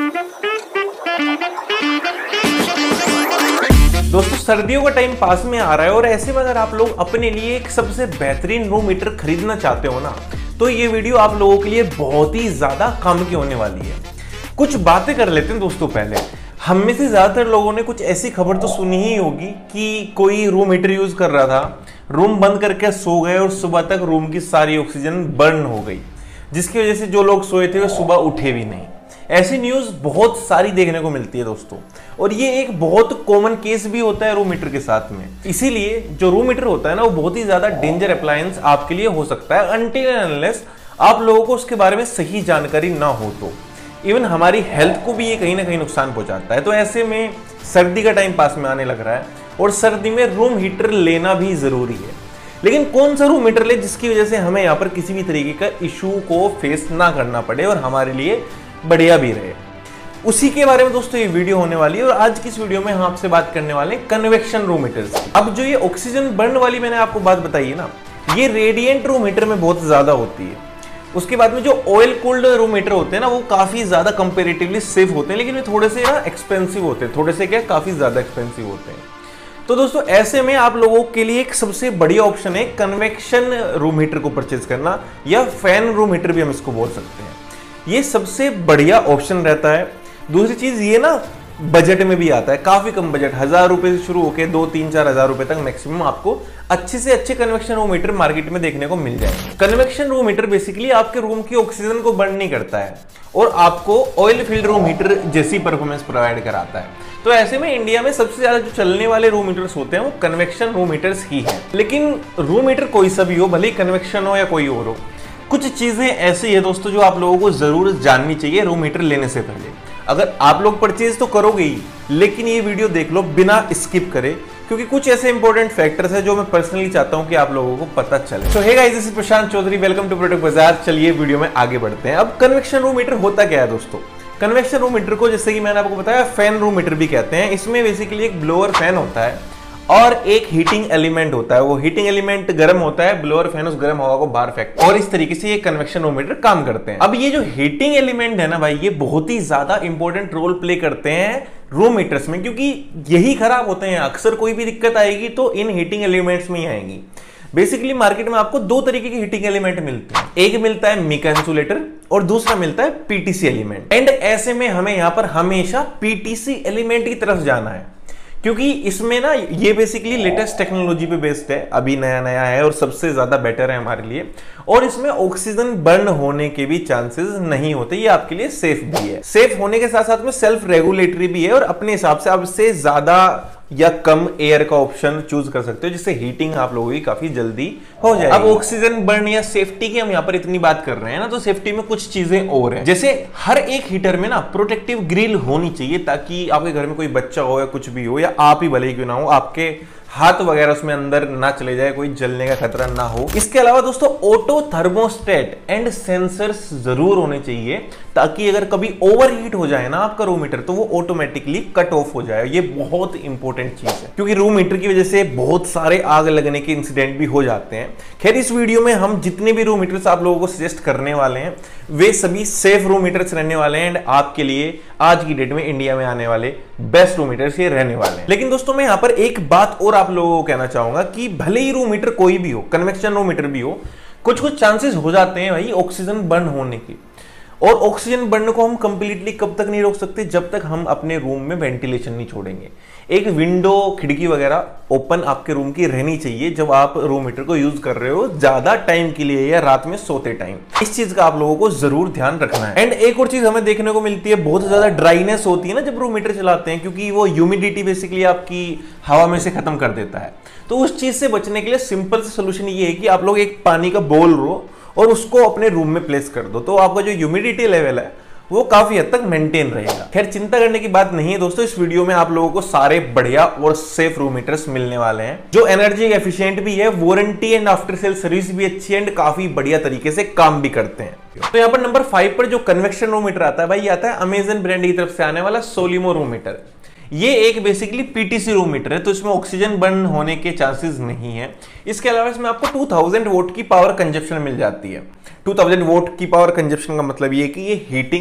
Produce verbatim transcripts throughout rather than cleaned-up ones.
दोस्तों सर्दियों का टाइम पास में आ रहा है और ऐसे में अगर आप लोग अपने लिए एक सबसे बेहतरीन रूम हीटर खरीदना चाहते हो ना, तो ये वीडियो आप लोगों के लिए बहुत ही ज्यादा काम की होने वाली है। कुछ बातें कर लेते हैं दोस्तों। पहले हम में से ज्यादातर लोगों ने कुछ ऐसी खबर तो सुनी ही होगी कि कोई रूम हीटर यूज कर रहा था, रूम बंद करके सो गए और सुबह तक रूम की सारी ऑक्सीजन बर्न हो गई, जिसकी वजह से जो लोग सोए थे वो सुबह उठे भी नहीं। ऐसी न्यूज बहुत सारी देखने को मिलती है दोस्तों, और ये एक बहुत कॉमन केस भी होता है रूम हीटर के साथ में। इसीलिए जो रूम हीटर होता है ना, वो बहुत ही ज्यादा डेंजर अप्लायंस आपके लिए हो सकता है अनटिल एंड अनलेस आप लोगों को उसके बारे में सही जानकारी ना हो। तो इवन हमारी हेल्थ को भी ये कहीं ना कहीं नुकसान पहुंचाता है। तो ऐसे में सर्दी का टाइम पास में आने लग रहा है और सर्दी में रूम हीटर लेना भी जरूरी है। लेकिन कौन सा रूम हीटर ले जिसकी वजह से हमें यहाँ पर किसी भी तरीके का इशू को फेस ना करना पड़े और हमारे लिए बढ़िया भी रहे, उसी के बारे में दोस्तों ये वीडियो होने वाली है। और आज की इस वीडियो में हम आपसे बात करने वाले हैं कन्वेक्शन रूम हीटर्स। अब जो ये ऑक्सीजन बर्न वाली मैंने आपको बात बताई है ना, ये रेडिएंट रूम हीटर में बहुत ज्यादा होती है। उसके बाद में जो ऑयल कूल्ड रूम हीटर होते हैं ना, वो काफी ज्यादा कंपेरेटिवली सेफ होते हैं, लेकिन वे थोड़े से ना एक्सपेंसिव होते हैं, थोड़े से क्या काफी ज्यादा एक्सपेंसिव होते हैं। तो दोस्तों ऐसे में आप लोगों के लिए एक सबसे बढ़िया ऑप्शन है कन्वेक्शन रूम हीटर को परचेज करना, या फैन रूम हीटर भी हम इसको बोल सकते हैं। ये सबसे बढ़िया ऑप्शन रहता है। दूसरी चीज ये ना बजट में भी आता है, काफी कम बजट, हजार रुपए से शुरू होकर दो तीन चार हजार रुपए तक मैक्सिमम आपको अच्छे से अच्छे कन्वेक्शन रूम हीटर मार्केट में देखने को मिल जाएंगे। कन्वेक्शन रूम हीटर बेसिकली आपके रूम की ऑक्सीजन को बर्न नहीं करता है और आपको ऑयल फील्ड रूम हीटर जैसी परफॉर्मेंस प्रोवाइड कराता है। तो ऐसे में इंडिया में सबसे ज्यादा जो चलने वाले रूम हीटर्स होते हैं वो कन्वेक्शन रूम हीटर्स ही है। लेकिन रूम हीटर कोई सा भी हो, भले कन्वेक्शन हो या कोई और हो, कुछ चीजें ऐसी है दोस्तों जो आप लोगों को जरूर जाननी चाहिए रूम हीटर लेने से पहले। अगर आप लोग परचेज तो करोगे ही, लेकिन ये वीडियो देख लो बिना स्किप करे, क्योंकि कुछ ऐसे इंपॉर्टेंट फैक्टर्स है जो मैं पर्सनली चाहता हूं कि आप लोगों को पता चले। So hey guys, this is Prashant Chaudhary, welcome to product Bazaar. चलिए वीडियो में आगे बढ़ते हैं। अब कन्वेक्शन रूम हीटर होता क्या है दोस्तों? कन्वेक्शन रूम हीटर को जैसे कि मैंने आपको बताया फैन रूम हीटर भी कहते हैं। इसमें बेसिकली एक ब्लोअर फैन होता है और एक हीटिंग एलिमेंट होता है। वो हीटिंग एलिमेंट गर्म होता है, ब्लोअर फैन उस गर्म हवा को बाहर फेंकता है, और इस तरीके से ये कन्वेक्शन रूम हीटर काम करते हैं। अब ये जो हीटिंग एलिमेंट है ना भाई, ये बहुत ही ज्यादा इंपॉर्टेंट रोल प्ले करते हैं रूम हीटर्स में, क्योंकि यही खराब होते हैं। अक्सर कोई भी दिक्कत आएगी तो इन हीटिंग एलिमेंट्स में ही आएगी। बेसिकली मार्केट में आपको दो तरीके के हीटिंग एलिमेंट मिलते हैं, एक मिलता है मिका इंसुलेटर और दूसरा मिलता है पीटीसी एलिमेंट। एंड ऐसे में हमें यहां पर हमेशा पीटीसी एलिमेंट की तरफ जाना है, क्योंकि इसमें ना ये बेसिकली लेटेस्ट टेक्नोलॉजी पे बेस्ड है, अभी नया नया है और सबसे ज्यादा बेटर है हमारे लिए, और इसमें ऑक्सीजन बर्न होने के भी चांसेस नहीं होते। ये आपके लिए सेफ भी है। सेफ होने के साथ साथ में सेल्फ रेगुलेटरी भी है, और अपने हिसाब से आप इससे ज्यादा या कम एयर का ऑप्शन चूज कर सकते हो, जिससे हीटिंग आप लोगों की काफी जल्दी हो जाएगी। अब ऑक्सीजन बर्न या सेफ्टी की हम यहाँ पर इतनी बात कर रहे हैं ना, तो सेफ्टी में कुछ चीजें और हैं। जैसे हर एक हीटर में ना प्रोटेक्टिव ग्रिल होनी चाहिए, ताकि आपके घर में कोई बच्चा हो या कुछ भी हो, या आप ही भले ही क्यों ना हो, आपके हाथ वगैरह उसमें अंदर ना चले जाए, कोई जलने का खतरा ना हो। इसके अलावा दोस्तों ऑटो थर्मोस्टेट एंड सेंसर्स जरूर होने चाहिए, ताकि अगर कभी ओवरहीट हो जाए ना आपका रूम हीटर, तो वो ऑटोमेटिकली कट ऑफ हो जाए। ये बहुत इंपॉर्टेंट चीज है, क्योंकि रूम हीटर की वजह से बहुत सारे आग लगने के इंसिडेंट भी हो जाते हैं। खैर, इस वीडियो में हम जितने भी रूम हीटर्स आप लोगों को सजेस्ट करने वाले हैं, वे सभी सेफ रूम हीटर्स रहने वाले हैं, एंड आपके लिए आज की डेट में इंडिया में आने वाले बेस्ट रूम हीटर्स ये रहने वाले हैं। लेकिन दोस्तों मैं यहां पर एक बात और आप लोगों को कहना चाहूंगा कि भले ही रूम हीटर कोई भी हो, कन्वेक्शन रूम हीटर भी हो, कुछ कुछ चांसेस हो जाते हैं भाई ऑक्सीजन बर्न होने की। और ऑक्सीजन बर्न को हम कंप्लीटली कब तक नहीं रोक सकते? जब तक हम अपने रूम में वेंटिलेशन नहीं छोड़ेंगे। एक विंडो, खिड़की वगैरह ओपन आपके रूम की रहनी चाहिए जब आप रूम हीटर को यूज कर रहे हो ज्यादा टाइम के लिए या रात में सोते टाइम। इस चीज का आप लोगों को जरूर ध्यान रखना है। एंड एक और चीज हमें देखने को मिलती है, बहुत ज्यादा ड्राइनेस होती है ना जब रूम हीटर चलाते हैं, क्योंकि वो ह्यूमिडिटी बेसिकली आपकी हवा में से खत्म कर देता है। तो उस चीज से बचने के लिए सिंपल सा सोल्यूशन ये है कि आप लोग एक पानी का बोल लो और उसको अपने रूम में प्लेस कर दो, तो आपका जो ह्यूमिडिटी लेवल है वो काफी हद तक मेंटेन रहेगा। खैर, चिंता करने की बात नहीं है दोस्तों, इस वीडियो में आप लोगों को सारे बढ़िया और सेफ रूम हीटर्स मिलने वाले हैं, जो एनर्जी एफिशिएंट भी है, warranty and after sale service भी अच्छी है, एंड काफी बढ़िया तरीके से काम भी करते हैं। तो यहाँ पर नंबर फाइव पर जो कन्वेक्शन रूम हीटर आता है भाई, ये आता है अमेजन ब्रांड की तरफ से आने वाला सोलिमो रूम हीटर। ये एक बेसिकली पीटीसी रूम हीटर है, तो इसमें ऑक्सीजन बर्न होने के चांसेस नहीं है। इसके अलावा इसमें आपको टू थाउज़ेंड वोट की पावर कंजप्शन मिल जाती है। टू थाउज़ेंड वोट की पावर कंजप्शन का मतलब ये कि ये हीटिंग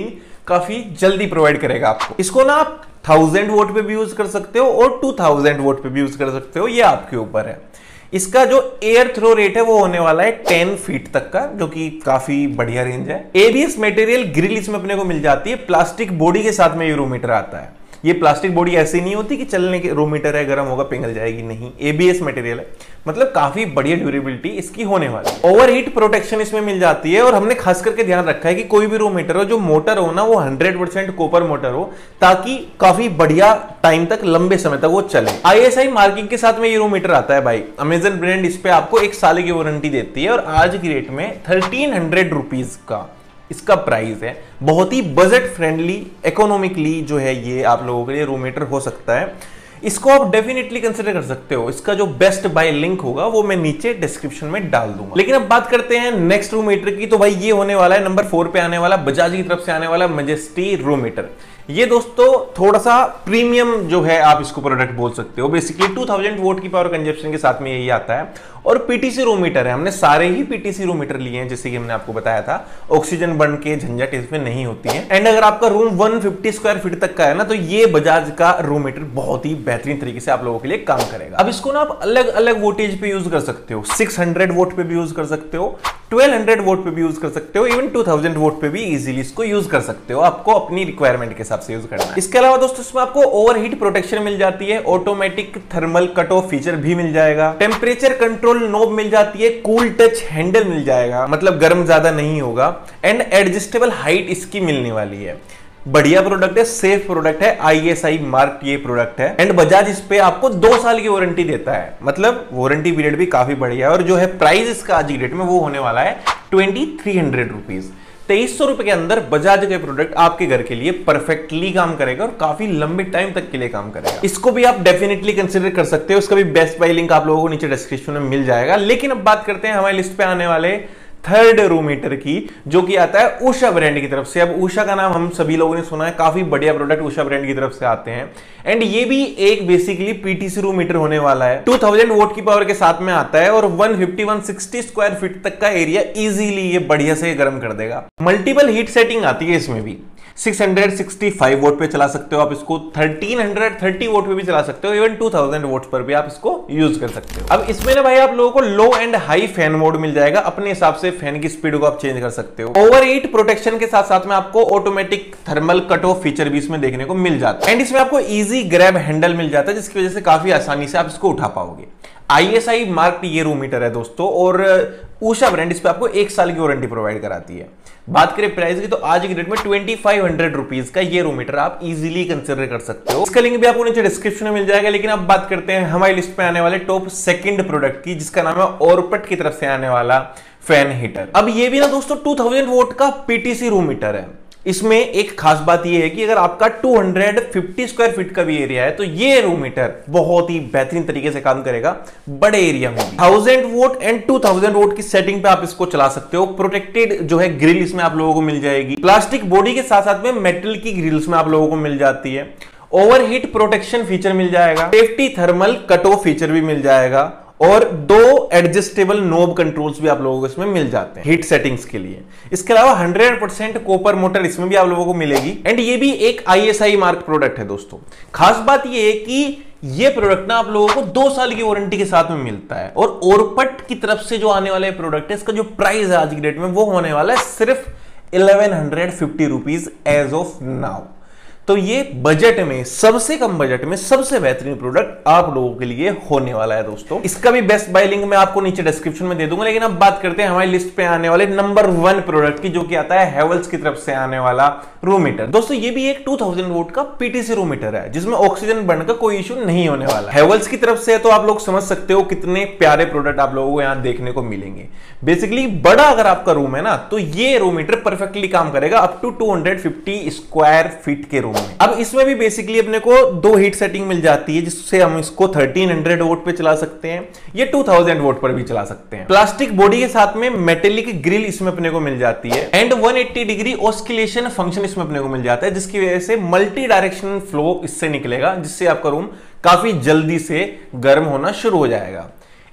काफी जल्दी प्रोवाइड करेगा आपको। इसको ना आप थाउजेंड वोट पे भी यूज कर सकते हो और टू थाउजेंड वोट पे भी यूज कर सकते हो, ये आपके ऊपर है। इसका जो एयर थ्रो रेट है वो होने वाला है टेन फीट तक का, जो कि काफी बढ़िया रेंज है। एबीएस मटेरियल ग्रिल इसमें अपने को मिल जाती है, प्लास्टिक बॉडी के साथ में ये रूम मीटर आता है। ये प्लास्टिक बॉडी ऐसी नहीं होती कि चलने के रूम मीटर है, गर्म होगा पिघल जाएगी, नहीं, एबीएस मटेरियल है, मतलब काफी बढ़िया ड्यूरेबिलिटी इसकी होने वाली है। ओवरहीट प्रोटेक्शन इसमें मिल जाती है और हमने खास करके ध्यान रखा है कि कोई भी रूम मीटर हो, जो मोटर हो ना वो हंड्रेड परसेंट कॉपर मोटर हो, ताकि काफी बढ़िया टाइम तक, लंबे समय तक वो चले। आईएसआई मार्किंग के साथ में ये रूम मीटर आता है भाई। अमेजन ब्रांड इस पे आपको एक साल की वारंटी देती है और आज की रेट में थर्टीन हंड्रेड रुपीज का इसका प्राइस है। बहुत ही बजट फ्रेंडली, इकोनॉमिकली जो है ये आप लोगों के लिए रूम मीटर हो सकता है। इसको आप डेफिनेटली कंसिडर कर सकते हो। इसका जो बेस्ट बाय लिंक होगा वो मैं नीचे डिस्क्रिप्शन में डाल दूंगा। लेकिन अब बात करते हैं नेक्स्ट रूम मीटर की, तो भाई ये होने वाला है नंबर फोर पे आने वाला बजाज की तरफ से आने वाला मेजेस्टी रूम मीटर। ये दोस्तों थोड़ा सा प्रीमियम जो है आप इसको प्रोडक्ट बोल सकते हो। बेसिकली टू थाउजेंड वोट की पावर कंजप्शन के साथ में यही आता है और पीटीसी रूम मीटर है। हमने सारे ही पीटीसी रूम मीटर लिए हैं, जैसे कि हमने आपको बताया था, ऑक्सीजन बर्न के झंझट इसमें नहीं होती है। एंड अगर आपका room one fifty square feet तक का है ना, तो ये बजाज का रूम मीटर बहुत ही बेहतरीन तरीके से आप लोगों के लिए काम करेगा। अब इसको ना आप अलग अलग वोटेज पे यूज कर सकते हो, सिक्स हंड्रेड वोट पे भी यूज कर सकते हो, ट्वेल्व हंड्रेड वोट पे भी यूज कर सकते हो, इवन टू थाउजेंड वोट पे भी इजीली इसको यूज कर सकते हो। आपको अपनी रिक्वायरमेंट के हिसाब से यूज करना है। इसके अलावा दोस्तों इसमें आपको ओवरहीट प्रोटेक्शन मिल जाती है, automatic thermal cut off feature भी मिल जाएगा, टेम्परेचर कंट्रोल नॉब मिल जाती है, कूल टच हैंडल मिल जाएगा, मतलब गर्म ज्यादा नहीं होगा, एंड एडजस्टेबल हाइट इसकी मिलने वाली है। बढ़िया प्रोडक्ट है, सेफ प्रोडक्ट है, आईएसआई मार्क ये प्रोडक्ट है। एंड बजाज इस पे आपको दो साल की वारंटी देता है, मतलब वारंटी पीरियड भी काफी बढ़िया है। और जो है प्राइस इसका आज की डेट में वो होने वाला है ट्वेंटी थ्री हंड्रेड रुपीज। तेईस सौ रुपए के अंदर बजाज के प्रोडक्ट आपके घर के लिए परफेक्टली काम करेगा और काफी लंबे टाइम तक के लिए काम करेगा। इसको भी आप डेफिनेटली कंसिडर कर सकते हो। इसका भी बेस्ट बाय लिंक आप लोगों को नीचे डिस्क्रिप्शन में मिल जाएगा। लेकिन अब बात करते हैं हमारी लिस्ट पे आने वाले थर्ड रूम मीटर की, जो कि आता है उषा ब्रांड की तरफ से। अब उषा का नाम हम सभी लोगों ने सुना है, काफी बढ़िया प्रोडक्ट उषा ब्रांड की तरफ से आते हैं। एंड ये भी एक बेसिकली पीटीसी रूम मीटर होने वाला है, टू थाउजेंड वोट की पावर के साथ में आता है और one fifty one sixty square feet तक का एरिया इजीली ये बढ़िया से गर्म कर देगा। मल्टीपल हीट सेटिंग आती है इसमें भी, सिक्स सिक्सटी फाइव वोट पे चला सकते हो आप इसको, थर्टीन थर्टी वोट पे भी चला सकते हो, इवन टू थाउजेंड वोट पर भी आप इसको यूज कर सकते हो। अब इसमें ना भाई आप लोगों को low and high fan mode मिल जाएगा, अपने हिसाब से फैन की स्पीड को आप चेंज कर सकते हो। ओवरहीट प्रोटेक्शन के साथ साथ में आपको automatic thermal cut off feature भी इसमें देखने को मिल जाता है। एंड इसमें आपको इजी ग्रैब हैंडल मिल जाता है, जिसकी वजह से काफी आसानी से आप इसको उठा पाओगे। आईएसआई मार्क ये रूम मीटर है दोस्तों, और उषा ब्रांड इस पे आपको एक साल की वारंटी प्रोवाइड कराती है। बात करें प्राइस की, तो आज की डेट में ट्वेंटी फाइव हंड्रेड रुपीज का ये रूम मीटर आप इजीली कंसिडर कर सकते हो। इसका लिंक भी आपको नीचे डिस्क्रिप्शन में मिल जाएगा। लेकिन अब बात करते हैं हमारी लिस्ट पे आने वाले टॉप सेकंड प्रोडक्ट की, जिसका नाम है ऑरपट की तरफ से आने वाला फैन हीटर। अब ये भी ना दोस्तों टू थाउजेंड वोट का पीटीसी रूम मीटर है। इसमें एक खास बात यह है कि अगर आपका टू फिफ्टी स्क्वायर फीट का भी एरिया है, तो ये रूम मीटर बहुत ही बेहतरीन तरीके से काम करेगा बड़े एरिया में भी। Thousand watt and two thousand watt की सेटिंग पे आप इसको चला सकते हो। प्रोटेक्टेड जो है ग्रिल इसमें आप लोगों को मिल जाएगी, प्लास्टिक बॉडी के साथ साथ में मेटल की ग्रिल्स में आप लोगों को मिल जाती है। ओवरहीट प्रोटेक्शन फीचर मिल जाएगा, safety thermal cut off feature भी मिल जाएगा, और दो एडजस्टेबल नोब कंट्रोल्स भी आप लोगों को इसमें मिल जाते हैं हीट सेटिंग्स के लिए। इसके अलावा हंड्रेड परसेंट कॉपर मोटर इसमें भी आप लोगों को मिलेगी। एंड ये भी एक आईएसआई मार्क प्रोडक्ट है दोस्तों। खास बात ये है कि ये प्रोडक्ट ना आप लोगों को दो साल की वारंटी के साथ में मिलता है। और ऑरपट की तरफ से जो आने वाला प्रोडक्ट है, इसका जो प्राइस है आज की डेट में वो होने वाला है सिर्फ eleven hundred fifty rupees as of now. तो ये बजट में, सबसे कम बजट में सबसे बेहतरीन प्रोडक्ट आप लोगों के लिए होने वाला है दोस्तों। इसका भी बेस्ट बाय लिंक मैं आपको नीचे डिस्क्रिप्शन में दे दूंगा। लेकिन अब बात करते हैं हमारी लिस्ट पे आने वाले नंबर वन प्रोडक्ट की, जो कि आता है हेवल्स की तरफ से आने वाला रूम मीटर। दोस्तों ये भी एक टू थाउजेंड वोट का पीटीसी रूम मीटर है, जिसमें ऑक्सीजन बर्न का कोई इश्यू नहीं होने वाला। हेवल्स की तरफ से तो आप लोग समझ सकते हो कितने प्यारे प्रोडक्ट आप लोगों को यहाँ देखने को मिलेंगे। बेसिकली बड़ा अगर आपका रूम है ना, तो ये रूम मीटर परफेक्टली काम करेगा up to two fifty square feet के रूम में। अब इसमें भी बेसिकली अपने को दो हीट सेटिंग मिल जाती है, जिससे हम इसको थर्टीन हंड्रेड वोट पे चला सकते हैं, ये टू थाउजेंड वोट पर भी चला सकते हैं। प्लास्टिक बॉडी के साथ में मेटेलिक ग्रिल इसमें अपने को मिल जाती है। And one eighty degree oscillation function इसमें अपने को मिल जाता है, जिसकी वजह से मल्टी डायरेक्शनल फ्लो इससे निकलेगा, जिससे आपका रूम काफी जल्दी से गर्म होना शुरू हो जाएगा।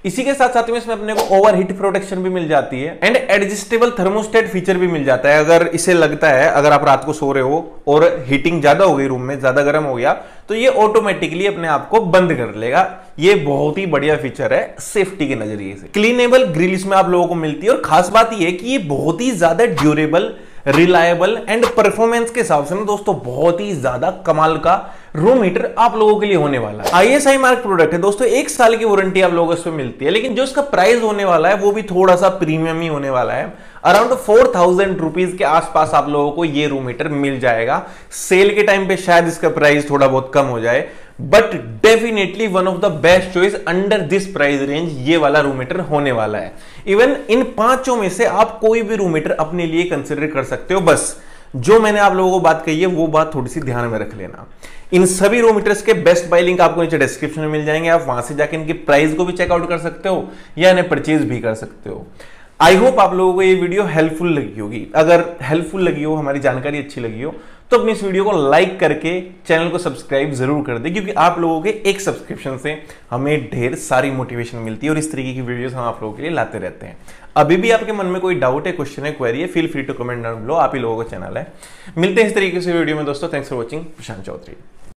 इसी के साथ साथ में इसमें अपने को ओवरहीट प्रोटेक्शन भी मिल जाती है एंड एडजस्टेबल थर्मोस्टेट फीचर भी मिल जाता है। अगर इसे लगता है अगर आप रात को सो रहे हो और हीटिंग ज्यादा हो गई, रूम में ज्यादा गर्म हो गया, तो ये ऑटोमेटिकली अपने आप को बंद कर लेगा। ये बहुत ही बढ़िया फीचर है सेफ्टी के नजरिए से। क्लीनेबल ग्रिल इसमें आप लोगों को मिलती है और खास बात ये है कि ये बहुत ही ज्यादा ड्यूरेबल, रिलायबल एंड परफॉर्मेंस के हिसाब से ना दोस्तों बहुत ही ज्यादा कमाल का रूम हीटर आप लोगों के लिए होने वाला है। आईएसआई मार्क प्रोडक्ट है दोस्तों, एक साल की वारंटी आप लोगों को इसमें मिलती है, लेकिन जो इसका प्राइस होने वाला है वो भी थोड़ा सा प्रीमियम ही होने वाला है। अराउंड फोर थाउजेंड रुपीज के आसपास आप लोगों को ये रूम हीटर मिल जाएगा। सेल के टाइम पे शायद इसका प्राइस थोड़ा बहुत कम हो जाए, but definitely one of the best choice under this price range ये वाला रूम हीटर होने वाला है। इवन इन पांचों में से आप कोई भी रूम हीटर अपने लिए कंसिडर कर सकते हो। बस जो मैंने आप लोगों को बात कही है वो बात थोड़ी सी ध्यान में रख लेना। इन सभी रूम हीटर्स के बेस्ट बाय लिंक आपको नीचे डिस्क्रिप्शन में मिल जाएंगे, आप वहां से जाकर इनकी प्राइस को भी चेकआउट कर सकते हो या इन्हें परचेज भी कर सकते हो। आई होप आप लोगों को ये वीडियो हेल्पफुल लगी होगी। अगर हेल्पफुल लगी हो, हमारी जानकारी अच्छी लगी हो, तो अपनी इस वीडियो को लाइक करके चैनल को सब्सक्राइब जरूर कर दे, क्योंकि आप लोगों के एक सब्सक्रिप्शन से हमें ढेर सारी मोटिवेशन मिलती है और इस तरीके की वीडियोस हम आप लोगों के लिए लाते रहते हैं। अभी भी आपके मन में कोई डाउट है, क्वेश्चन है, क्वेरी है, feel free to comment down below. आप ही लोगों का चैनल है। मिलते हैं इस तरीके से वीडियो में दोस्तों। Thanks for watching. Prashant Chaudhary.